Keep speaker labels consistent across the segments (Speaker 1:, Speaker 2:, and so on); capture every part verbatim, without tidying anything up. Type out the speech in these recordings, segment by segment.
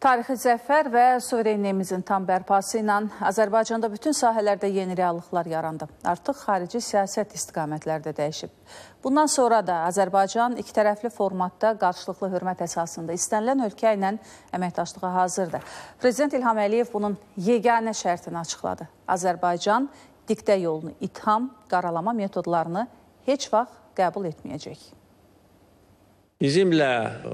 Speaker 1: Tarixi zəfər və suverenliyimizin tam bərpası ilə Azərbaycanda bütün sahələrdə yeni reallıqlar yarandı. Artıq xarici siyasət istiqamətləri də dəyişib. Bundan sonra da Azərbaycan iki tərəfli formatda qarşılıqlı hörmət əsasında istənilən ölkə ilə əməkdaşlığa hazırdır. Prezident İlham Əliyev bunun yeganə şərtini açıqladı. Azərbaycan diktə yolunu, itham, qaralama metodlarını heç vaxt qəbul etməyəcək.
Speaker 2: Bizimlə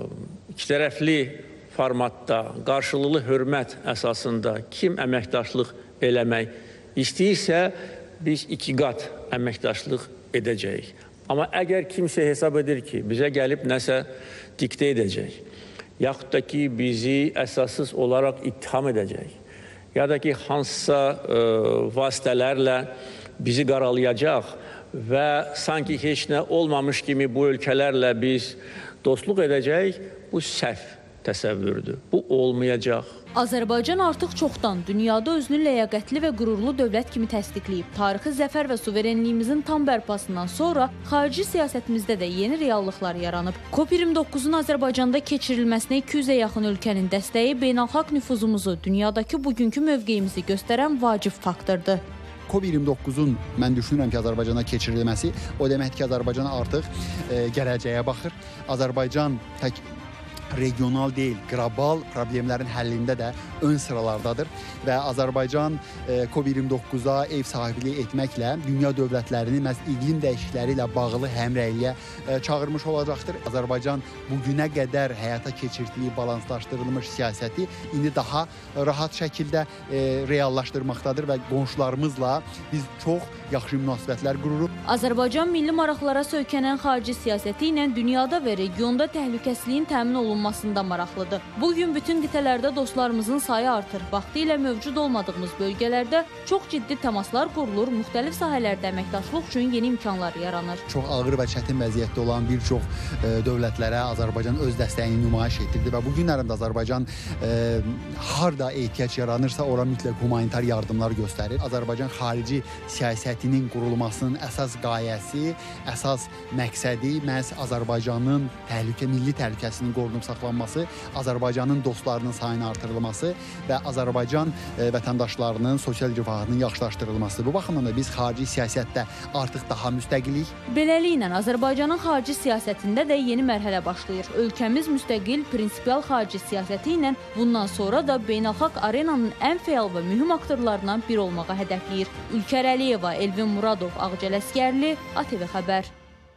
Speaker 2: iki tərəfli formatda, qarşılıqlı hörmət əsasında kim əməkdaşlıq eləmək istəyirsə, biz iki qat əməkdaşlıq edəcəyik. Amma əgər kimsə hesab edir ki, bizə gəlib nəsə diktə edəcək, yaxud da ki, bizi əsassız olaraq ittiham edəcək, ya da ki, hansısa ə, vasitələrlə bizi qaralayacaq və sanki heç nə olmamış kimi bu ölkələrlə biz dostluq edəcək, bu səhv təsəvvürdür. Bu olmayacaq.
Speaker 3: Azərbaycan artıq çoxdan dünyada özünü ləyaqətli və qürurlu dövlət kimi təsdiqləyib. Tarixi zəfər və suverenliyimizin tam bərpasından sonra xarici siyasətimizdə də yeni reallıqlar yaranıb. COP iyirmi doqquzun Azərbaycanda keçirilməsinə iki yüzə yaxın ölkənin dəstəyi beynəlxalq nüfuzumuzu, dünyadakı bugünkü mövqeyimizi göstərən vacib faktordur.
Speaker 4: COP iyirmi doqquzun mən düşünürəm ki, Azərbaycana keçirilməsi o deməkdir ki, Azərbaycan artıq e, gələcəyə baxır. Azərbaycan tək regional deyil, qlobal problemlərin həllində də ön sıralardadır və Azərbaycan COP iyirmi doqquza ev sahibliyi etməklə dünya dövlətlərini məhz iqlim dəyişiklikləri ilə bağlı həmrəyliyə çağırmış olacaqdır. Azərbaycan bugünə qədər həyata keçirdiyi balanslaşdırılmış siyasəti indi daha rahat şəkildə reallaşdırmaqdadır və qonşularımızla biz çox yaxşı münasibətlər qururuq.
Speaker 3: Azərbaycan milli maraqlara söykənən xarici siyasəti ilə dünyada və regionda təhlükəsizliyin təmin olunmasında maraqlıdır. Bugün bütün qitələrdə dostlarımızın sayı artır. Vaxtilə mövcud olmadığımız bölgələrdə çox ciddi təmaslar qurulur, müxtəlif sahələrdə əməkdaşlıq üçün yeni imkanlar yaranır.
Speaker 4: Çox ağır və çətin vəziyyətdə olan bir çox e, dövlətlərə Azərbaycan öz dəstəyini nümayiş etdirdi və bu günlərində Azərbaycan e, harda ehtiyac yaranırsa ora mütləq humanitar yardımlar göstərir. Azərbaycan xarici siyasətinin qurulmasının əsas qayəsi, əsas məqsədi məhz Azərbaycanın təhlükə, milli təhlükəsinin qorunub saxlanması, Azərbaycanın dostlarının sayının artırılması və Azərbaycan e, vətəndaşlarının sosial rifahının yaxşılaşdırılması. Bu baxımdan da biz xarici siyasətdə artıq daha müstəqillik.
Speaker 3: Beləliklə, Azərbaycanın xarici siyasətində də yeni mərhələ başlayır. Ölkəmiz müstəqil, prinsipial xarici siyasəti ilə bundan sonra da beynəlxalq arenanın ən fəal və mühüm aktorlarından biri olmağa hədəfləyir. Ülkər Əliyeva, Elvin Muradov, Ağcəl Əskərli, A T V Xəbər.